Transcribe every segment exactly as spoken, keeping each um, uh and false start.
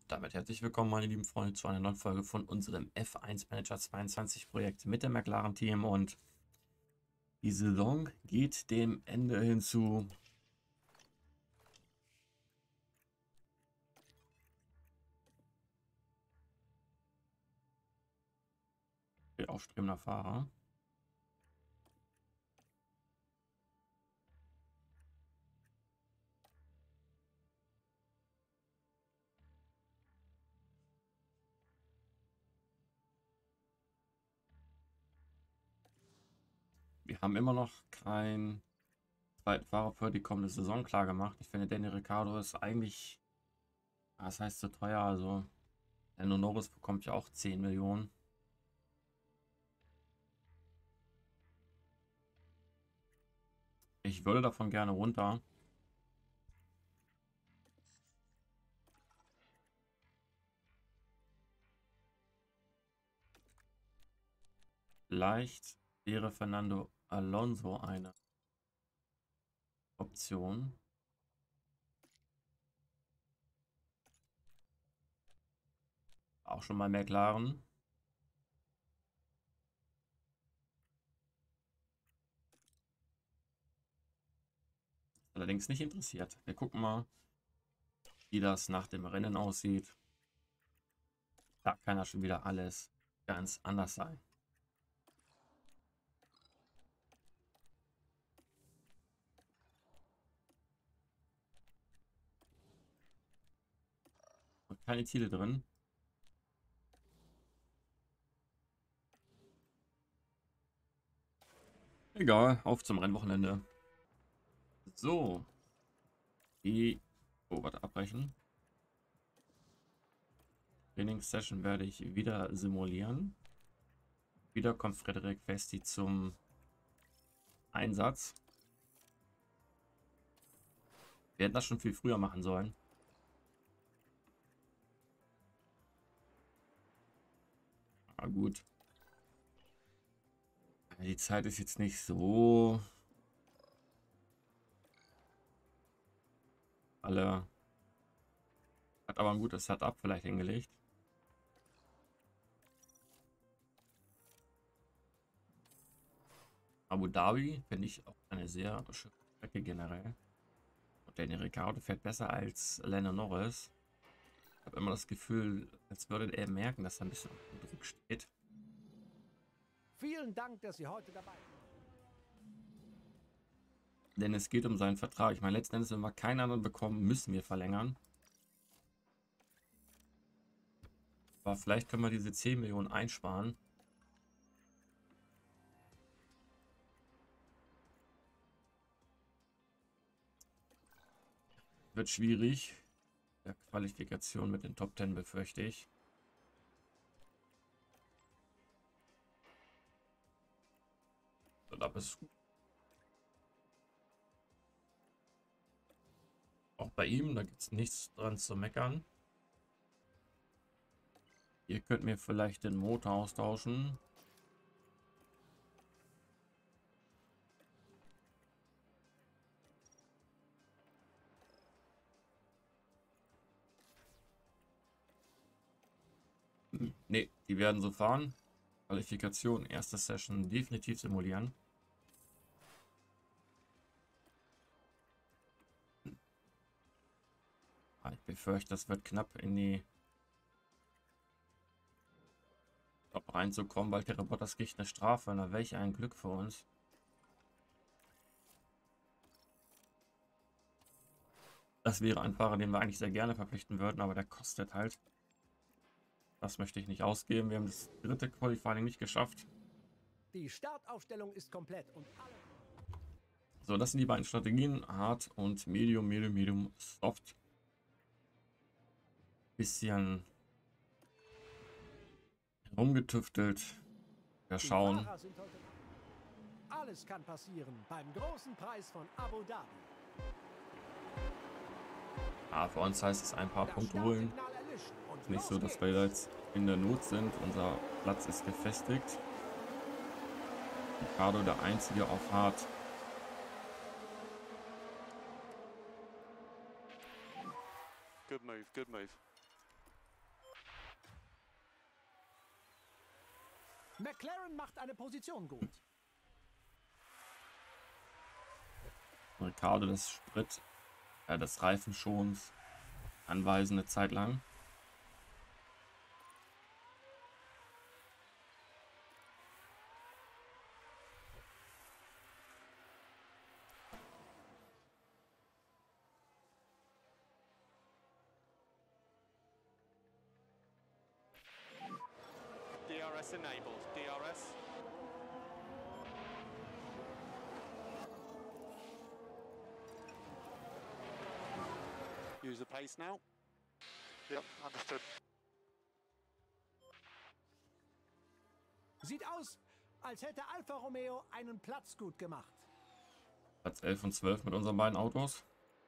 Damit herzlich willkommen, meine lieben Freunde, zu einer neuen Folge von unserem F eins Manager zweiundzwanzig Projekt mit dem McLaren-Team. Und die Saison geht dem Ende hinzu. Der aufstrebender Fahrer. Wir haben immer noch keinen zweiten Fahrer für die kommende Saison klar gemacht. Ich finde, Danny Ricciardo ist eigentlich, das heißt so teuer. Also, Lando Norris bekommt ja auch zehn Millionen. Ich würde davon gerne runter. Vielleicht wäre Fernando Alonso eine Option. Auch schon mal McLaren. Allerdings nicht interessiert. Wir gucken mal, wie das nach dem Rennen aussieht. Da kann ja schon wieder alles ganz anders sein. Und keine Ziele drin. Egal, auf zum Rennwochenende. So. Die. Oh, warte, abbrechen. Trainingssession werde ich wieder simulieren. Wieder kommt Frederik Vesti zum Einsatz. Wir hätten das schon viel früher machen sollen. Aber gut. Die Zeit ist jetzt nicht so. Alle. Hat aber ein gutes Setup vielleicht hingelegt. Abu Dhabi finde ich auch eine sehr schöne Strecke generell. Und Danny Ricciardo fährt besser als Lando Norris. Ich habe immer das Gefühl, als würde er merken, dass er ein bisschen unter Druck steht. Vielen Dank, dass Sie heute dabei sind. Denn es geht um seinen Vertrag. Ich meine, letzten Endes, wenn wir keinen anderen bekommen, müssen wir verlängern. Aber vielleicht können wir diese zehn Millionen einsparen. Wird schwierig. Der Qualifikation mit den Top zehn befürchte ich. Und ab ist gut. Auch bei ihm, da gibt es nichts dran zu meckern. Ihr könnt mir vielleicht den Motor austauschen. Ne, die werden so fahren. Qualifikation, erste Session definitiv simulieren. Ich befürchte, das wird knapp in die Top reinzukommen, weil der Bottas kriegt eine Strafe. Na, welch ein Glück für uns. Das wäre ein Fahrer, den wir eigentlich sehr gerne verpflichten würden, aber der kostet halt. Das möchte ich nicht ausgeben. Wir haben das dritte Qualifying nicht geschafft. Die Startaufstellung ist komplett und alle. So, das sind die beiden Strategien. Hard und Medium, Medium, Medium, Soft. Bisschen rumgetüftelt. Wir Die schauen. Fahrer sind heute. Alles kann passieren beim großen Preis von Abu Dhabi. Ah, für uns heißt es ein paar Das Punkte holen. Startsignal erlischen und Nicht so, los dass wir geht's. jetzt in der Not sind. Unser Platz ist gefestigt. Ricciardo der einzige auf Hard. Good move, good move. McLaren macht eine Position gut. Ricardo des Sprit, äh, des Reifenschons anweisen eine Zeit lang. D R S enabled. D R S. Use the pace now. Yep, understood. Sieht aus, als hätte Alfa Romeo einen Platz gut gemacht. Platz elf und zwölf mit unseren beiden Autos.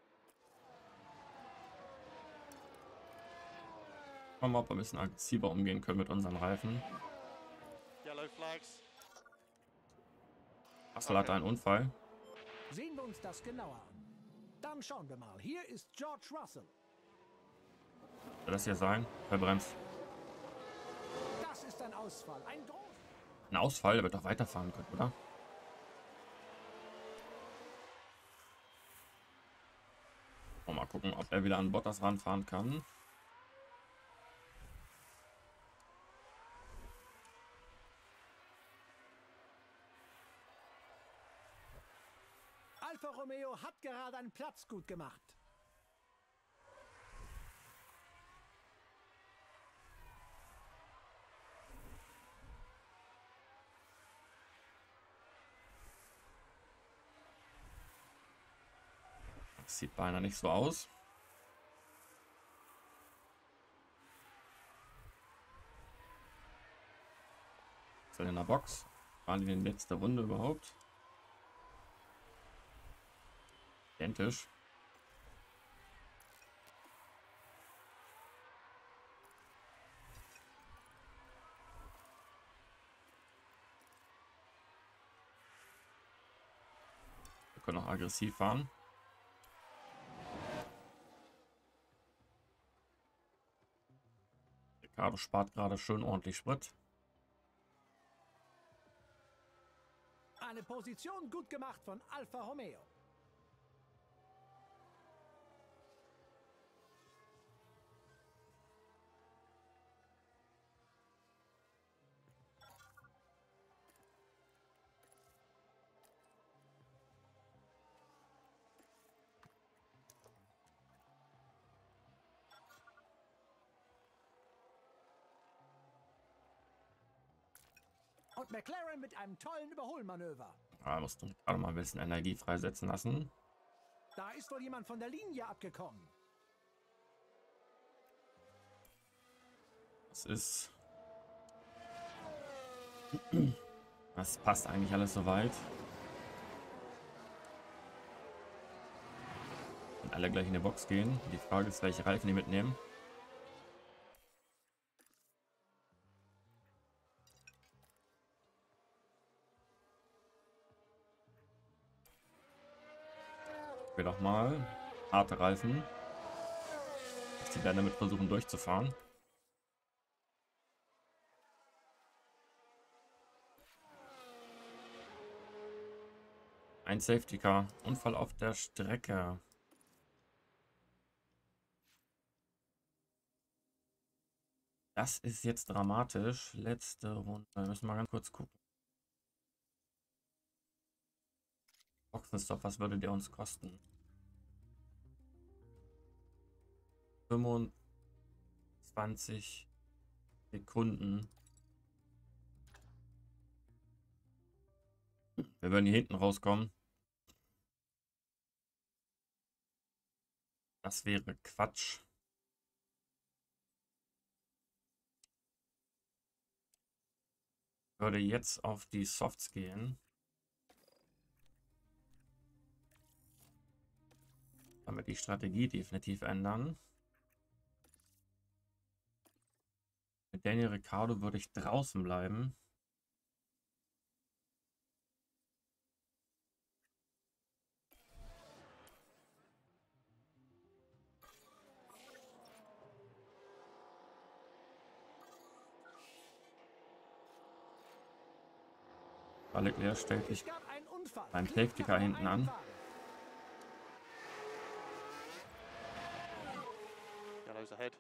Schauen wir mal, ob wir ein bisschen aggressiver umgehen können mit unseren Reifen. Yellow flags. Russell hatte einen Unfall. Sehen wir uns das genauer an. Dann schauen wir mal. Hier ist George Russell. Soll das hier sein? Verbremst. Das ist ein Ausfall. Ein groß. Ein Ausfall, der wird doch weiterfahren können, oder? Mal gucken, ob er wieder an Bottas ranfahren kann. Alfa Romeo hat gerade einen Platz gut gemacht. Das sieht beinahe nicht so aus. Ist er in der Box? Waren die in der letzten Runde überhaupt? Identisch. Wir können auch aggressiv fahren. Ricardo spart gerade schön ordentlich Sprit. Eine Position gut gemacht von Alfa Romeo. Und McLaren mit einem tollen Überholmanöver. Da musst du gerade mal ein bisschen Energie freisetzen lassen. Da ist wohl jemand von der Linie abgekommen. Das ist... Das passt eigentlich alles soweit. Wenn alle gleich in die Box gehen. Die Frage ist, welche Reifen die mitnehmen. Wir doch mal harte Reifen. Die werden damit versuchen durchzufahren. Ein Safety Car. Unfall auf der Strecke. Das ist jetzt dramatisch. Letzte Runde. Wir müssen mal ganz kurz gucken. Boxenstopp, was würde der uns kosten? fünfundzwanzig Sekunden. Wir würden hier hinten rauskommen. Das wäre Quatsch. Ich würde jetzt auf die Softs gehen. Damit die Strategie definitiv ändern. Mit Daniel Ricciardo würde ich draußen bleiben. Charles Leclerc stellt sich Es gab einen Unfall. beim Klickt Safety nach Car dem hinten an. Einfahren. Yellow's ahead.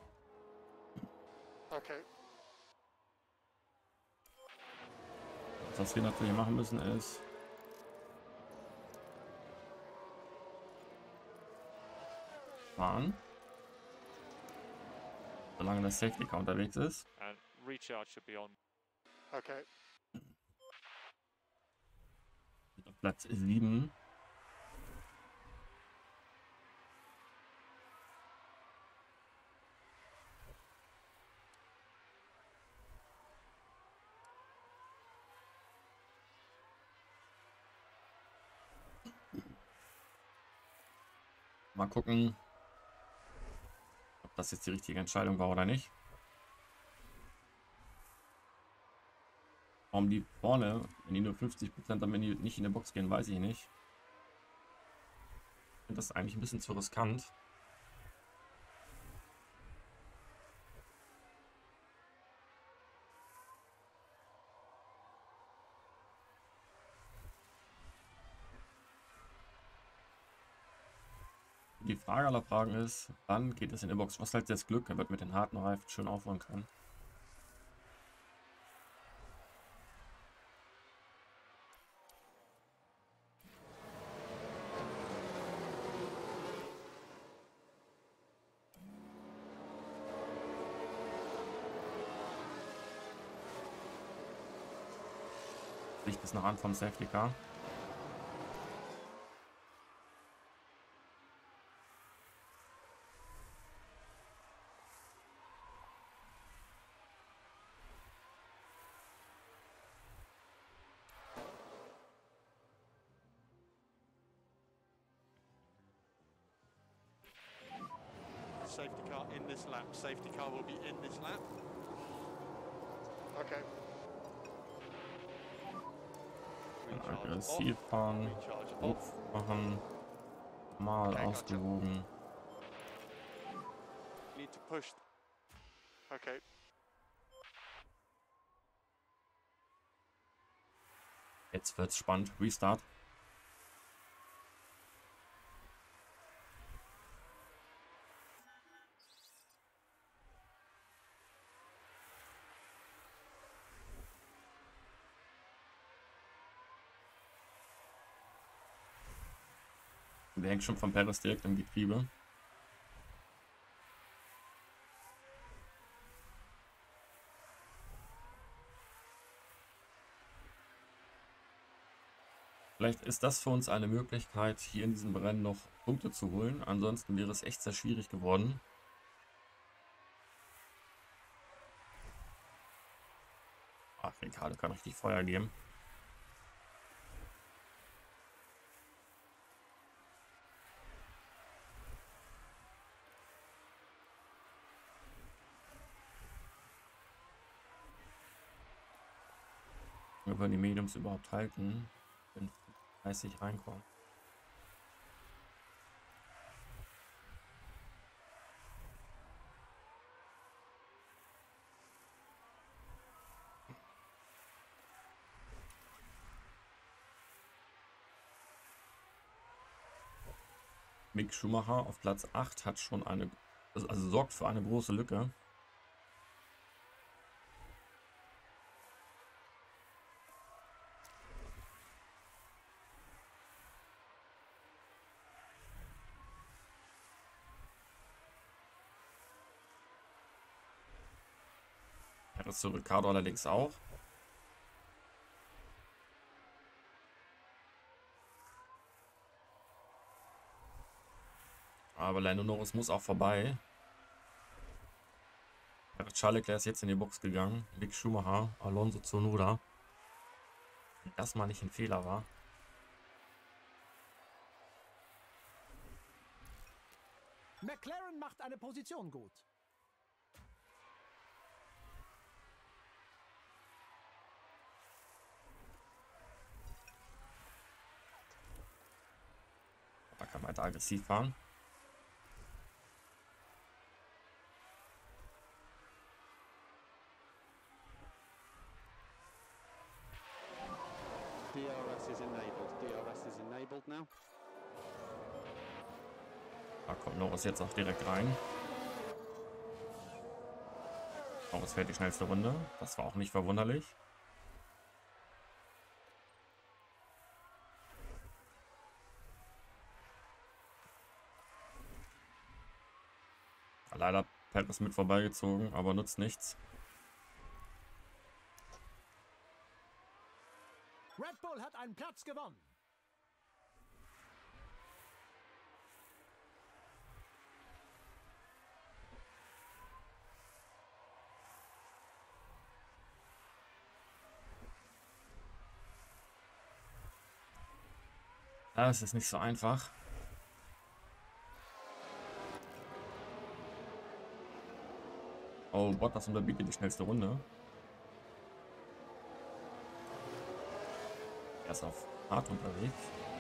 Okay. Was wir natürlich machen müssen ist fahren, solange das Safety Car unterwegs ist. And recharge should be on. Okay. Auf Platz sieben. Mal gucken, ob das jetzt die richtige Entscheidung war oder nicht. Warum die vorne, wenn die nur fünfzig Prozent am Ende nicht in der Box gehen, weiß ich nicht. Ich finde das eigentlich ein bisschen zu riskant. Die Frage aller Fragen ist, wann geht es in der Box? Was halt jetzt Glück, er wird mit den harten Reifen schön aufholen können. Licht ist noch an vom Safety Car. Safety car in this lap. Safety car will be in this lap. Okay. Recharge Aggressiv off. fahren, Recharge Druck off. machen, mal Okay, gotcha. ausgewogen. Need to push. Okay. Jetzt wird's spannend. Restart. Der hängt schon von Perez direkt im Getriebe. Vielleicht ist das für uns eine Möglichkeit, hier in diesem Rennen noch Punkte zu holen. Ansonsten wäre es echt sehr schwierig geworden. Ach, Ricciardo kann richtig Feuer geben. Wir wollen die Mediums überhaupt halten, wenn dreißig reinkommen. Mick Schumacher auf Platz acht hat schon eine, also sorgt für eine große Lücke. Das zu Ricciardo allerdings auch. Aber Lando Norris muss auch vorbei. Charles Leclerc ist jetzt in die Box gegangen. Mick Schumacher, Alonso Tsunoda. Wenn das mal nicht ein Fehler war. McLaren macht eine Position gut. Da kann man weiter aggressiv fahren. R S is enabled. D R S is enabled now. Da kommt Norris jetzt auch direkt rein. Norris fährt die schnellste Runde. Das war auch nicht verwunderlich. Leider Pet ist mit vorbeigezogen, aber nutzt nichts. Red Bull hat einen Platz gewonnen. Das ist nicht so einfach. Oh, Bottas unterbietet die schnellste Runde. Er ist auf hart unterwegs.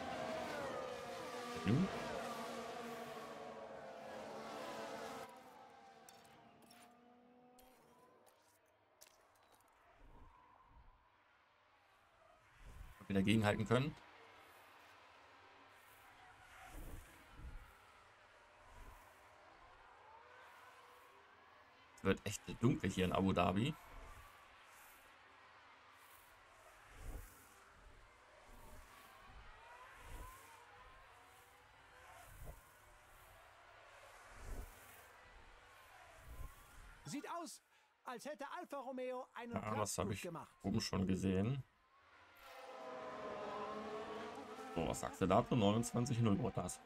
Hm. Ob wir dagegen halten können. Es wird echt dunkel hier in Abu Dhabi. Sieht aus, als hätte Alfa Romeo einen Ja, das habe Platz ich gemacht. oben schon gesehen. So, was sagst du dazu? neunundzwanzig null Bottas.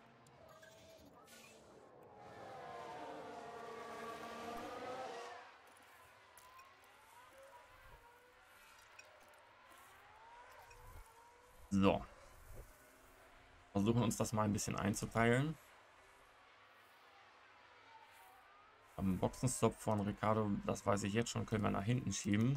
So. Versuchen uns das mal ein bisschen einzuteilen. Am Boxenstopp von Ricciardo, das weiß ich jetzt schon, können wir nach hinten schieben.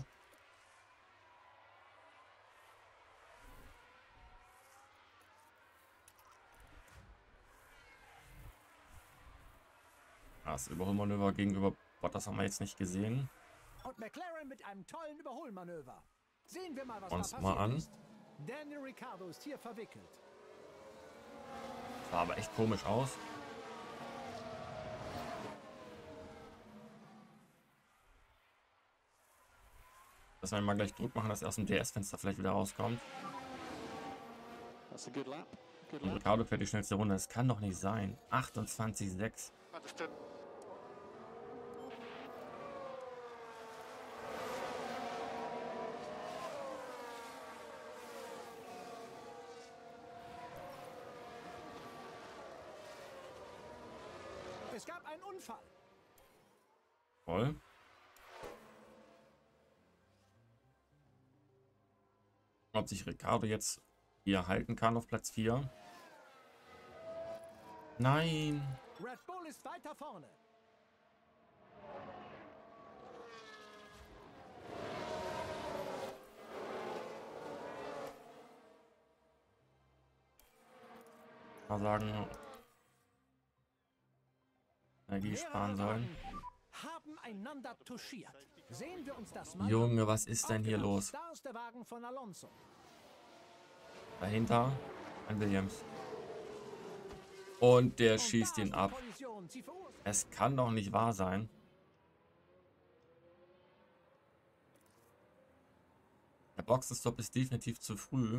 Das Überholmanöver gegenüber Bottas haben wir jetzt nicht gesehen. Und McLaren mit einem tollen Überholmanöver. Sehen wir mal, was Uns da mal passiert an. ist. Daniel Ricciardo ist hier verwickelt. Sah aber echt komisch aus. Dass wir mal gleich Druck machen, dass er aus dem D S-Fenster vielleicht wieder rauskommt. That's a good lap. Good Und lap. Ricciardo fährt die schnellste Runde. Das kann doch nicht sein. achtundzwanzig sechs. Understood. Es gab einen Unfall. Voll. Ob sich Ricciardo jetzt hier halten kann auf Platz vier. Nein. Red Bull ist weiter vorne. Mal sagen, Energie sparen sollen. Wagen haben einander touchiert. Sehen wir uns das mal Junge, was ist denn hier Aufgepasst, los? Da ist der Wagen von Alonso. Dahinter ein Williams. Und der Und schießt da ihn ist die ab. Kollision. Sie verursacht- Es kann doch nicht wahr sein. Der Boxenstopp ist definitiv zu früh.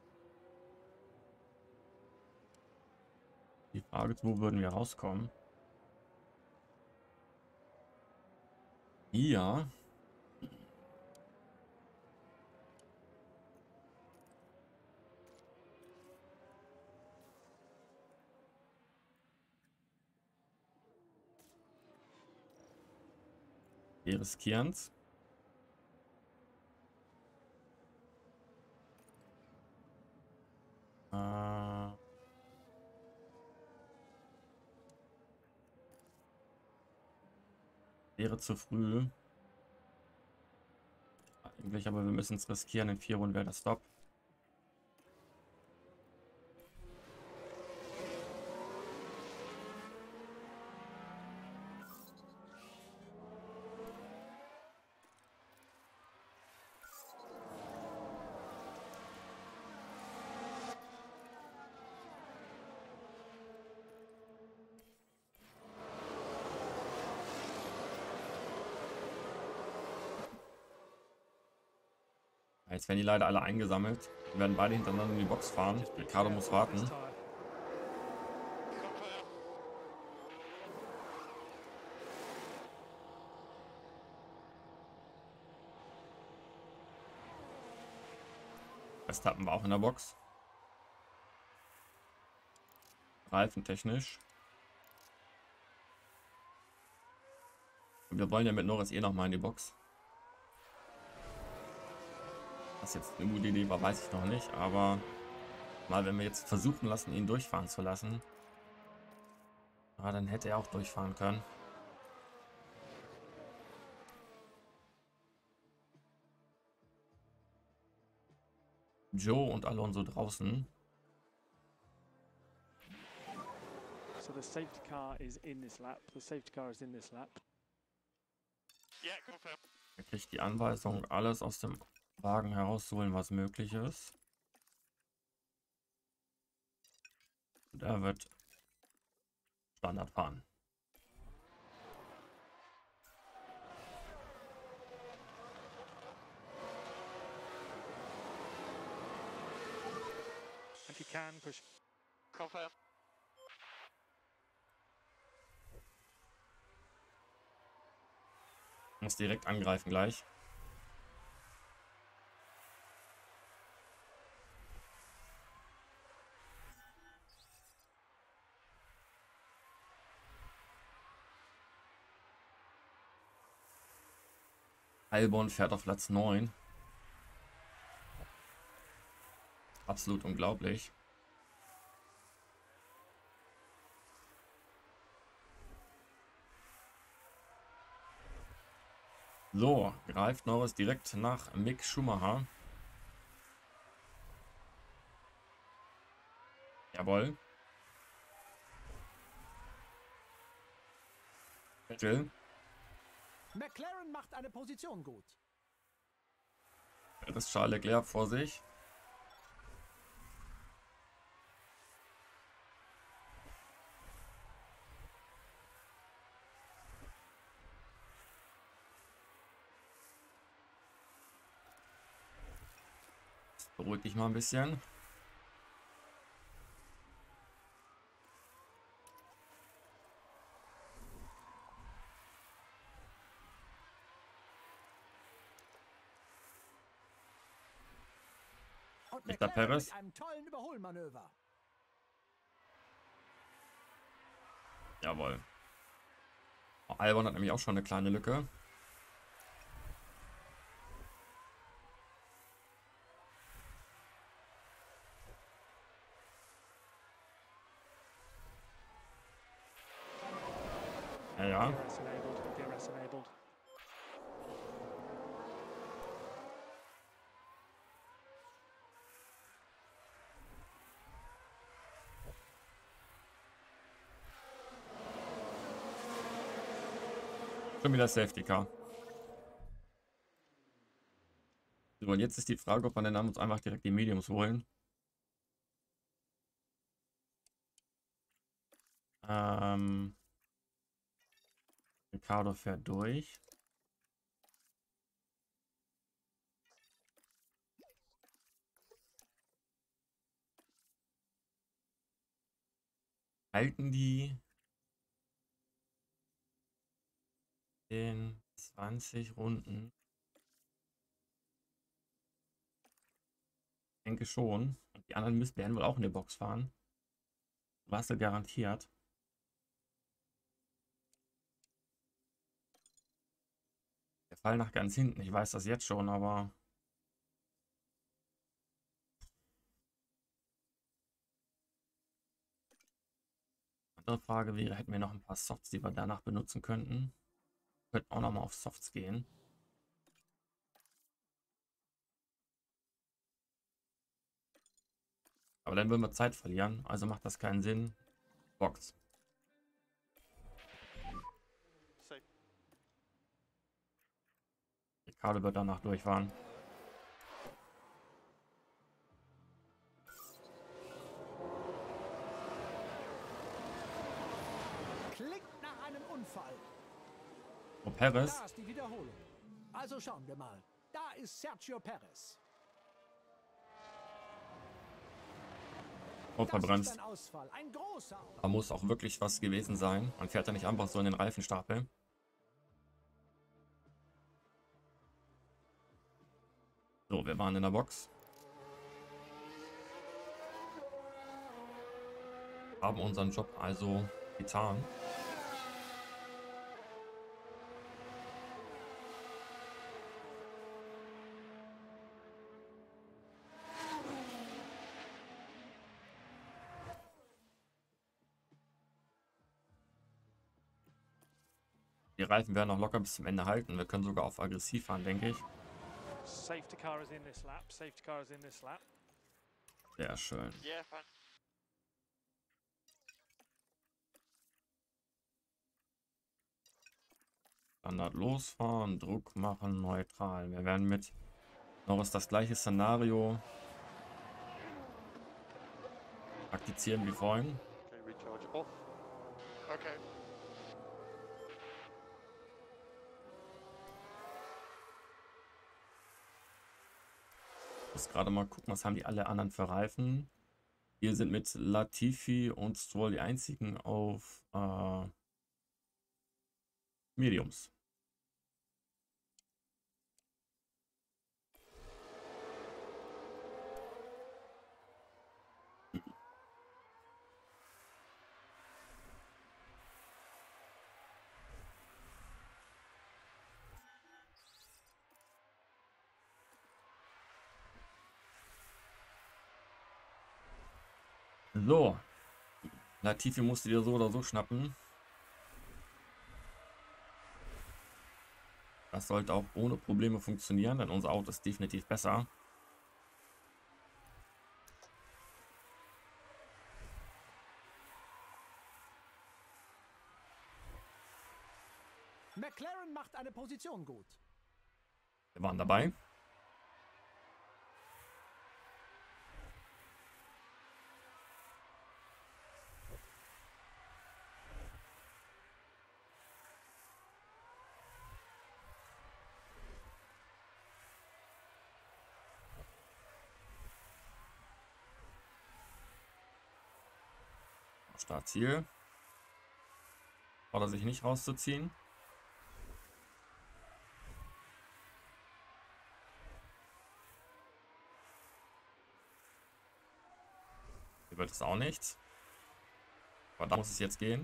Die Frage ist, wo würden wir rauskommen? Hier. Wir riskieren's. Äh. Wäre zu früh. Eigentlich, aber wir müssen es riskieren. In vier Runden wäre der Stop. Jetzt werden die leider alle eingesammelt. Wir werden beide hintereinander in die Box fahren. Ricciardo muss warten. Confirm. Verstappen war auch in der Box. Reifentechnisch. Und wir wollen ja mit Norris eh noch mal in die Box. Was jetzt eine gute Idee war, weiß ich noch nicht. Aber mal, wenn wir jetzt versuchen lassen, ihn durchfahren zu lassen, ja, dann hätte er auch durchfahren können. Joe und Alonso draußen. So the safety car is in this lap. The safety car is in this lap. Yeah, confirm. Er kriegt die Anweisung, alles aus dem Wagen herauszuholen, was möglich ist. Und er wird Standard fahren. If you can push. Confirm. Muss direkt angreifen gleich. Albon fährt auf Platz neun. Absolut unglaublich. So, greift Norris direkt nach Mick Schumacher. Jawohl. Vettel. McLaren macht eine Position gut. Das ist Charles Leclerc vor sich. Beruhig dich mal ein bisschen. Und Nicht der McLaren Perez. mit einem tollen Überholmanöver. Jawohl. Albon hat nämlich auch schon eine kleine Lücke. Ja, ja. D R S enabled. D R S enabled. Schon wieder Safety Car. So, und jetzt ist die Frage, ob wir den uns einfach direkt die Mediums holen. Ähm, Ricciardo fährt durch. Halten die in zwanzig Runden? Ich denke schon. Und die anderen müssen werden wohl auch in die Box fahren. Russell garantiert. Der Fall nach ganz hinten. Ich weiß das jetzt schon, aber andere Frage wäre, hätten wir noch ein paar Softs, die wir danach benutzen könnten. Wir könnten auch noch mal auf Softs gehen. Aber dann würden wir Zeit verlieren, also macht das keinen Sinn. Box. Safe. Ricciardo wird danach durchfahren. Klingt nach einem Unfall. Oh, Perez. Da ist die Wiederholung. Also schauen wir mal. Da ist Sergio Perez. Und Das ist verbremst. ein Ausfall. Ein großer Aus- Da muss auch wirklich was gewesen sein. Man fährt ja nicht einfach so in den Reifenstapel. So, wir waren in der Box. Haben unseren Job also getan. Die Reifen werden noch locker bis zum Ende halten. Wir können sogar auf aggressiv fahren, denke ich. Safety car is in this lap. Safety car is in this lap. Sehr schön. Yeah, fine. Standard losfahren, Druck machen, neutral. Wir werden mit Norris das gleiche Szenario praktizieren wie vorhin. Okay, recharge off. Okay. Ich muss gerade mal gucken, was haben die alle anderen für Reifen. Wir sind mit Latifi und Stroll die einzigen auf äh, Mediums. So, Latifi musste dir so oder so schnappen. Das sollte auch ohne Probleme funktionieren, denn unser Auto ist definitiv besser. McLaren macht eine Position gut. Wir waren dabei. Startziel. Oder sich nicht rauszuziehen. Hier wird es auch nichts. Aber da muss es jetzt gehen.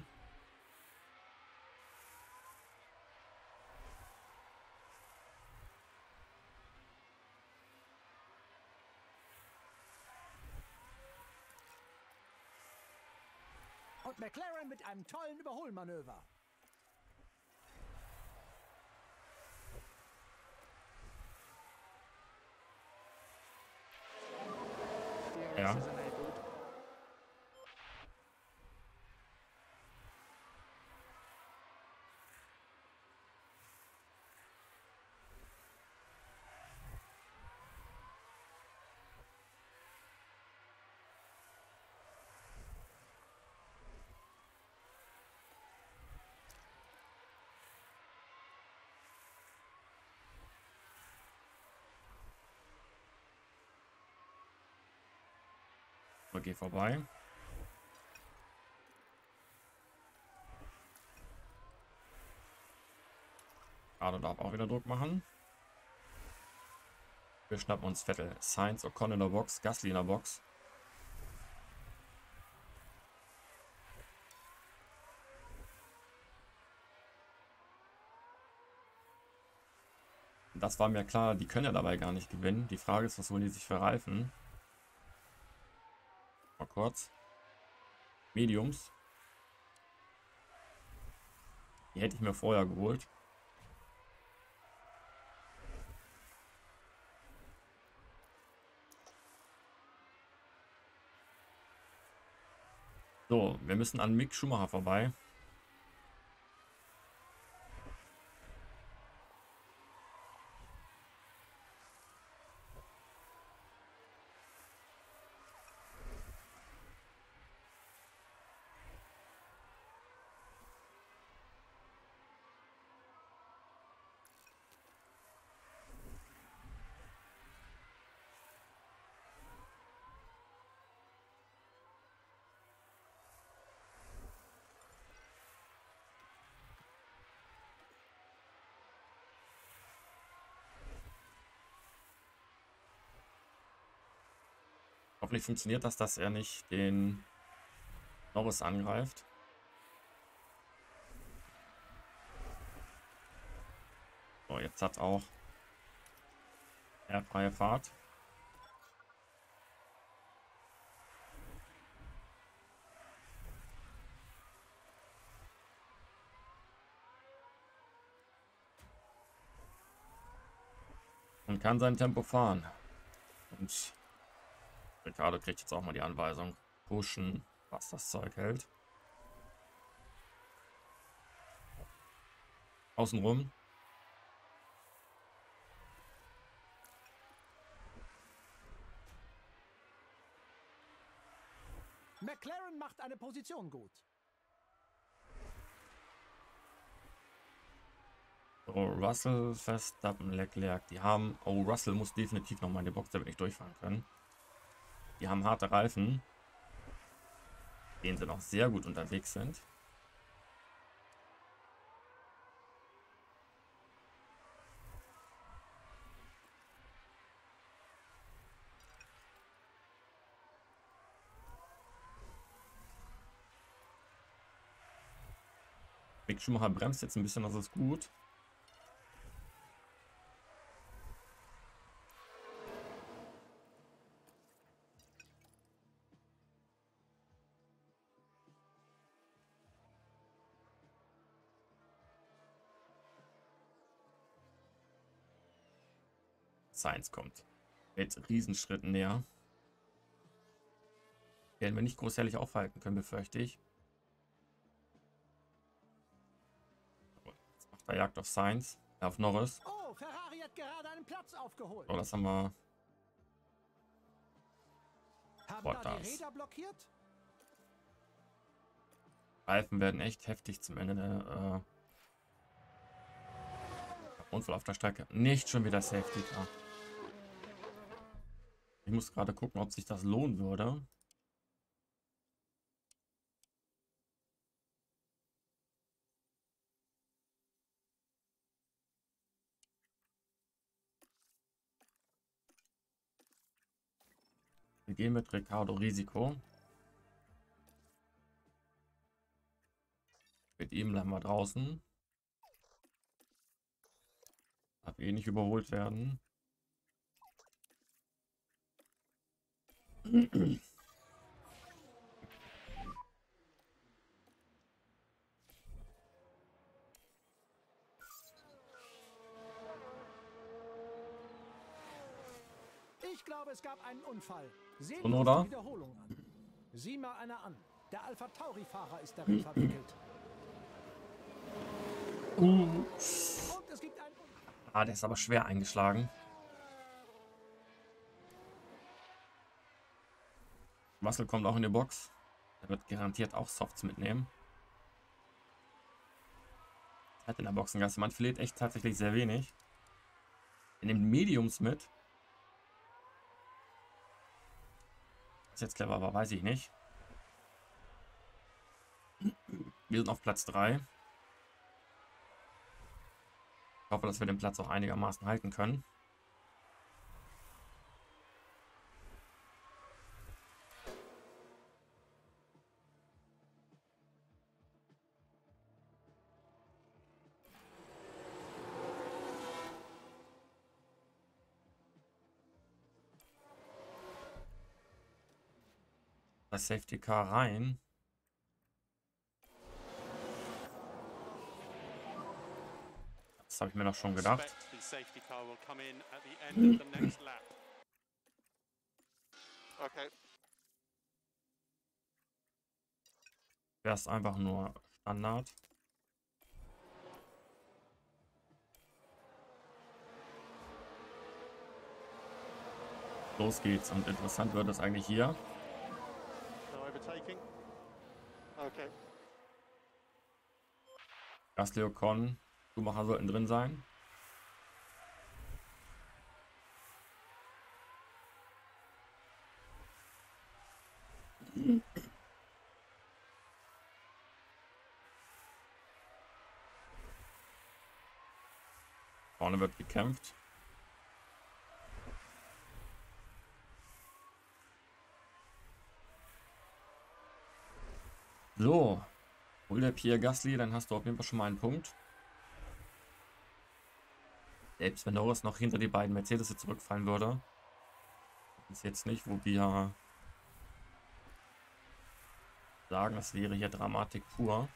Und McLaren mit einem tollen Überholmanöver. D R S Ja. is enabled. Okay, vorbei. Ricardo darf auch wieder Druck machen. Wir schnappen uns Vettel. Sainz, Ocon in der Box, Gasly in der Box. Das war mir klar, die können ja dabei gar nicht gewinnen. Die Frage ist, was holen die sich für Reifen? Mal kurz. Mediums. Die hätte ich mir vorher geholt. So, wir müssen an Mick Schumacher vorbei. Hoffentlich funktioniert das, dass er nicht den Norris angreift. So, jetzt hat auch er freie Fahrt. Und kann sein Tempo fahren. Und Ricciardo kriegt jetzt auch mal die Anweisung, pushen, was das Zeug hält. Außenrum. McLaren macht eine Position gut. So, Russell, Verstappen, Leclerc, die haben... Oh, Russell muss definitiv nochmal in die Box, damit nicht durchfahren können. Die haben harte Reifen, denen sie noch sehr gut unterwegs sind. Mick Schumacher bremst jetzt ein bisschen, das ist gut. Sainz kommt mit Riesenschritten näher. Werden wir nicht großartig aufhalten können, befürchte ich. Jetzt macht er Jagd auf Sainz, äh, auf Norris. Oh, Ferrari hat gerade einen Platz aufgeholt. So, das haben wir. Haben Bottas. da die Räder blockiert? Reifen werden echt heftig zum Ende der äh, Unfall auf der Strecke. Nicht schon wieder Safety Car. Ich muss gerade gucken, ob sich das lohnen würde. Wir gehen mit Ricciardo Risiko. Mit ihm bleiben wir draußen. Darf eh nicht überholt werden. Ich glaube, es gab einen Unfall. Sehen Und wir uns oder? die Wiederholung an. Sieh mal einer an. Der Alpha Tauri-Fahrer ist darin verwickelt. Uh. Und es gibt einen Unfall. Ah, der ist aber schwer eingeschlagen. Russell kommt auch in die Box. Er wird garantiert auch Softs mitnehmen. Hat in der Boxengasse. Man verliert echt tatsächlich sehr wenig. Er nimmt Mediums mit. Was jetzt clever war, weiß ich nicht. Wir sind auf Platz drei. Ich hoffe, dass wir den Platz auch einigermaßen halten können. Das Safety Car rein. Das habe ich mir doch schon gedacht. Expect the safety car will come in at the end of the next lap. Okay. Wäre es einfach nur Standard. Los geht's. Und interessant wird es eigentlich hier. No overtaking. Okay. Gasly, Ocon, Schumacher sollten drin sein. Vorne wird gekämpft. So, hol der Pierre Gasly, dann hast du auf jeden Fall schon mal einen Punkt. Selbst wenn Norris noch hinter die beiden Mercedes zurückfallen würde. Das ist jetzt nicht, wo wir sagen, das wäre hier Dramatik pur.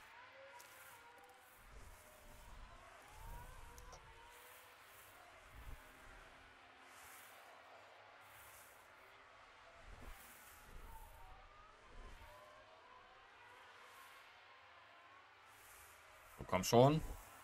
So, komm schon.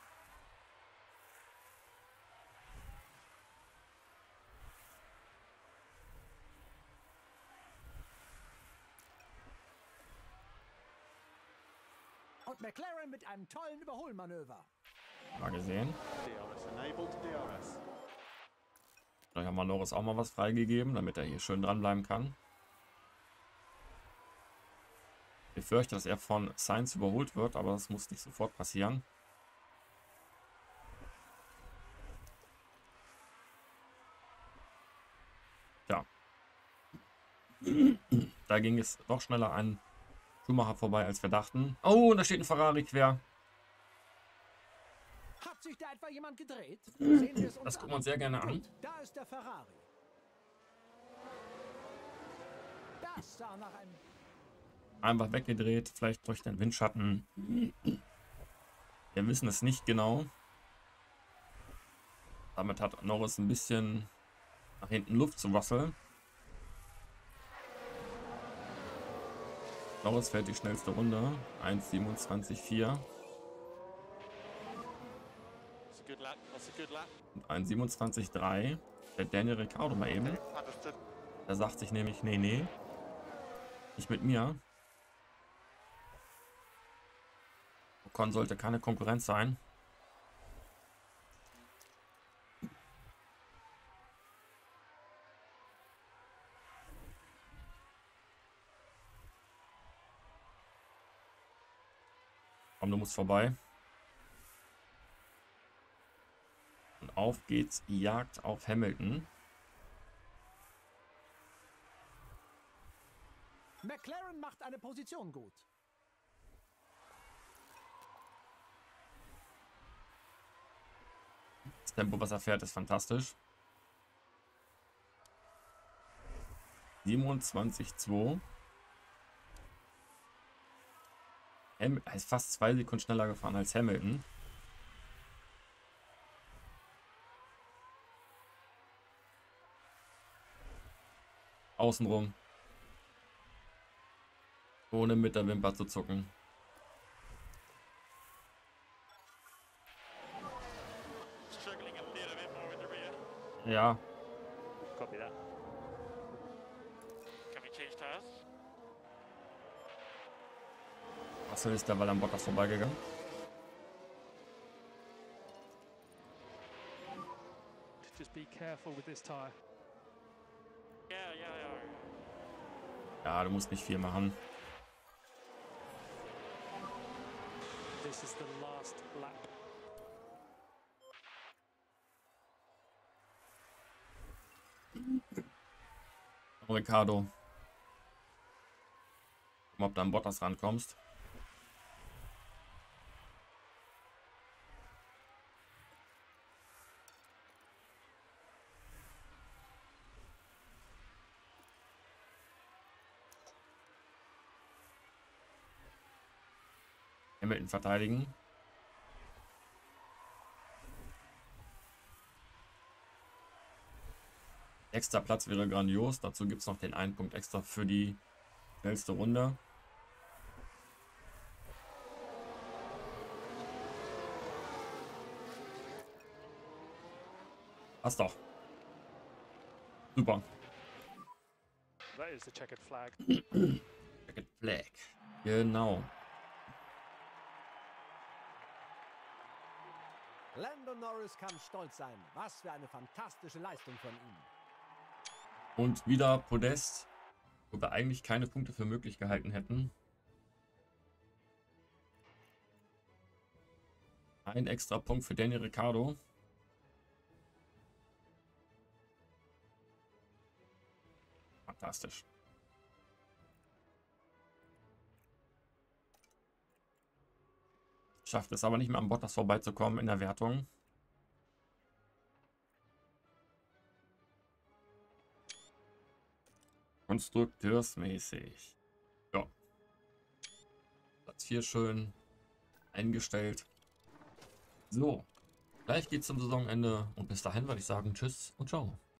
Und McLaren mit einem tollen Überholmanöver. Mal gesehen. D R S enabled, D R S. Vielleicht haben wir Norris auch mal was freigegeben, damit er hier schön dranbleiben kann. Ich fürchte, dass er von Sainz überholt wird, aber das muss nicht sofort passieren. Ja. Da ging es doch schneller an Schumacher vorbei, als wir dachten. Oh, da steht ein Ferrari quer. Hat sich da etwa jemand gedreht? Sehen wir es uns Das an. gucken wir uns sehr gerne an. Gut, da ist der Ferrari. Das sah nach einem... Einfach weggedreht, vielleicht durch den Windschatten. Wir wissen es nicht genau. Damit hat Norris ein bisschen nach hinten Luft zu wasseln. Norris fährt die schnellste Runde. eins siebenundzwanzig vier. That's a good lap. That's a good lap. Und eins siebenundzwanzig drei. Der Daniel Ricciardo mal eben. Understood. Der sagt sich nämlich, nee, nee. Nicht mit mir. Ocon sollte keine Konkurrenz sein. Komm, du musst vorbei. Und auf geht's, Jagd auf Hamilton. McLaren macht eine Position gut. Das Tempo, was er fährt, ist fantastisch. siebenundzwanzig zwei. Ham er ist fast zwei Sekunden schneller gefahren als Hamilton. Außenrum. Ohne mit der Wimper zu zucken. Struggling a little bit more with the rear. Ja, Copy that. Can we change tires? Russell ist derweil am Bottas vorbeigegangen. Just be careful with this tire. Yeah, yeah, yeah. Ja, du musst nicht viel machen. This is the last lap. Ricardo. Guck mal, ob du an Bottas rankommst. Hamilton verteidigen. Extra Platz wäre grandios. Dazu gibt es noch den einen Punkt extra für die schnellste Runde. Passt doch. Super. That is the checkered flag. Checkered Flag. Genau. Lando Norris kann stolz sein. Was für eine fantastische Leistung von ihm. Und wieder Podest, wo wir eigentlich keine Punkte für möglich gehalten hätten. Ein extra Punkt für Daniel Ricciardo. Fantastisch. Schafft es aber nicht mehr am Bottas vorbeizukommen in der Wertung. Konstrukteursmäßig. Ja. Platz vier schön eingestellt. So. Gleich geht's zum Saisonende und bis dahin würde ich sagen, tschüss und ciao.